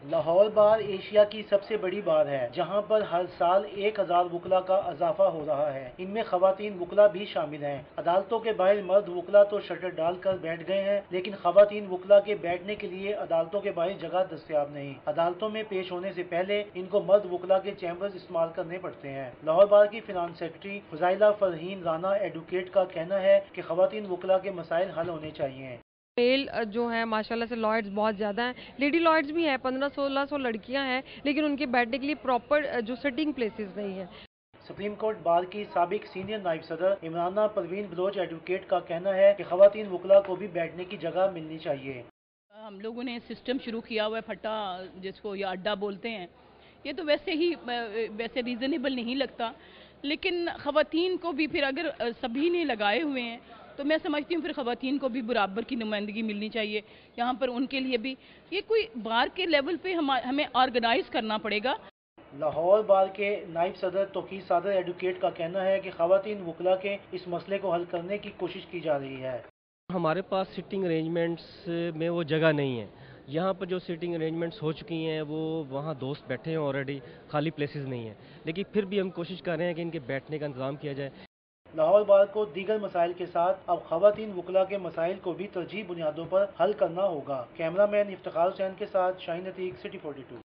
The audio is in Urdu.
لاہور بار ایشیا کی سب سے بڑی بار ہے جہاں پر ہر سال 1000 وکلا کا اضافہ ہو رہا ہے۔ ان میں خواتین وکلا بھی شامل ہیں۔ عدالتوں کے باہر مرد وکلا تو شٹر ڈال کر بیٹھ گئے ہیں، لیکن خواتین وکلا کے بیٹھنے کے لیے عدالتوں کے باہر جگہ دستیاب نہیں۔ عدالتوں میں پیش ہونے سے پہلے ان کو مرد وکلا کے چیمبرز استعمال کرنے پڑتے ہیں۔ لاہور بار کی finance secretary Fazaila Farheen Rana advocate کا کہنا ہے کہ خواتین وکلا کے مسائل حل ہونے چاہیے۔ میل جو ہیں ماشاءاللہ سے لائرز بہت زیادہ ہیں، لیڈی لائرز بھی ہیں، 1500-1600 لڑکیاں ہیں، لیکن ان کے بیٹھنے کے لیے پراپر جو سٹنگ پلیسز نہیں ہیں۔ سپریم کورٹ بار کی سابق سینئر نائب صدر عمرانہ پروین بلوچ ایڈوکیٹ کا کہنا ہے کہ خواتین وکلا کو بھی بیٹھنے کی جگہ ملنی چاہیے۔ ہم لوگوں نے سسٹم شروع کیا ہوا ہے پھٹا جس کو یا اڈا بولتے ہیں، یہ تو ویسے ریزنیبل نہیں لگتا، لیکن خواتین کو بھی پھر اگر سبھی نے لگائے ہوئے ہیں تو میں سمجھتی ہوں پھر خواتین کو بھی برابر کی نمائندگی ملنی چاہیے یہاں پر ان کے لیے بھی۔ یہ کوئی بار کے لیول پہ ہمیں آرگنائز کرنا پڑے گا۔ لاہور بار کے نائب صدر توقیر صادر ایڈوکیٹ کا کہنا ہے کہ خواتین وکلا کے اس مسئلے کو حل کرنے کی کوشش کی جا رہی ہے۔ ہمارے پاس سٹنگ ارینجمنٹس میں وہ جگہ نہیں ہے، یہاں پر جو سٹنگ ارینجمنٹس ہو چکی ہیں وہ وہاں دوست بیٹھے ہیں آلریڈی، خالی پلیسز نہیں ہیں، لیکن پھر بھی ہم کوشش کر رہے ہیں کہ ان کے بیٹھنے کا انتظام کیا جائے۔ لاہور بار کو دیگر مسائل کے ساتھ اب خواتین وکلا کے مسائل کو بھی ترجیحی بنیادوں پر حل کرنا ہوگا۔ کیمرہ مین افتخار حسین کے ساتھ شاہین عتیق، سٹی 42۔